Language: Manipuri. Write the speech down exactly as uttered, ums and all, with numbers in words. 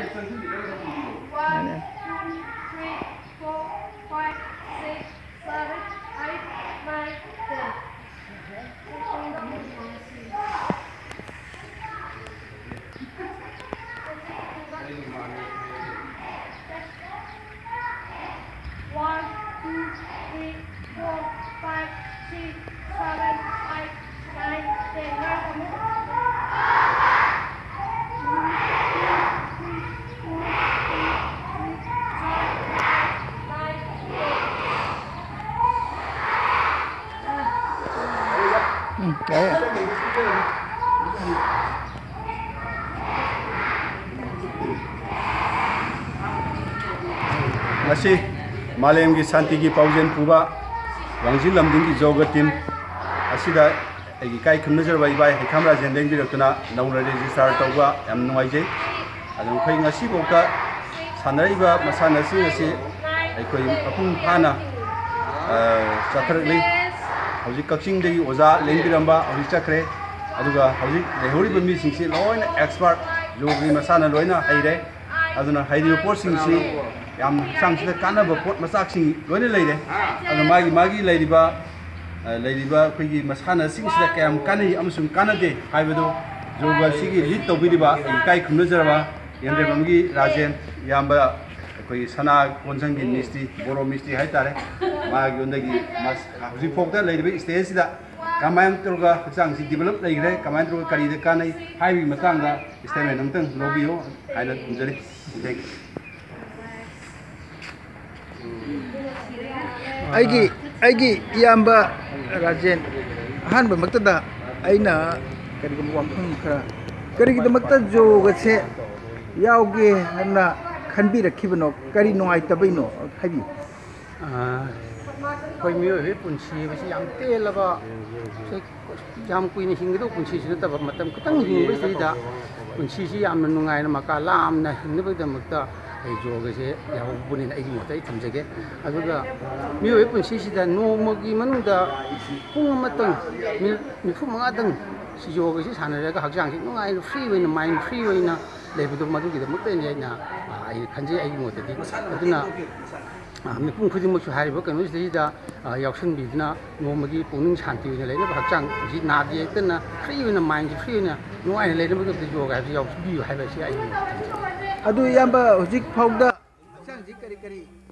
One, two, three, four, five, six, seven, eight, nine, ten. Ừ, đấy ạ. Ngasi Malemgi Santigi Paujen Puba Wangji Lamdingi Joga team asida agi kai khumnajar bai bai Kamra Jendeng birakna nauna register tawba yam nuwaije adu khoi ngasi boka sanariba masana si ngasi aikoi apung phana chathrakli hauji kakching degi oza lengbiramba hauji chakre aduga hauji lehori mi singsi loina expert jogi masana loina haire aduna hairi report singsi yam sangsida kanaba pot masak sing loina leire adu magi magi leiriba leiriba khoi masana singsida kayam kanai amsung kanade haibado joga sigi lead tobiriba kai khumnajarba yendre bamgi rajen yamba koi sana konsangi misti boro misti hai tare magi ondagi mas hauji phokta leiriba stage sida kamayan turga hachang si develop leire kamayan turga kari de kanai haibi matanga statement namtang lobio haina tunjari thank aigi aigi iyamba rajen ahanba maktada aina karigam wafam khara karigidmakta joga se yauge hana khanbirakibano kari nongai tabaino habi koi miyo he punchi basi yam telaba yam kuini hingdo punchi sina taba matam katang hingba sida punchi si yam nungai na maka lam na hingba damakta ai joga se yaw bunin ai mo tai thamjage aduga miyo he punchi sida no mogi manungda pung matang mi fu manga dang si joga si sanaraga hakjang si nungai free wina mind free wina lebudo madugi damakta ne na ai khanje ai mo tadi aduna mi pung khudi mo chu hari ba kanu sida yauksin bidna nomagi puning shanti wina leina ba hakjang ji na di tana free wina mind free wina nungai leina ba de joga ha yauk bi hai ba si ai adu yamba hojik phauda hachang ji kari kari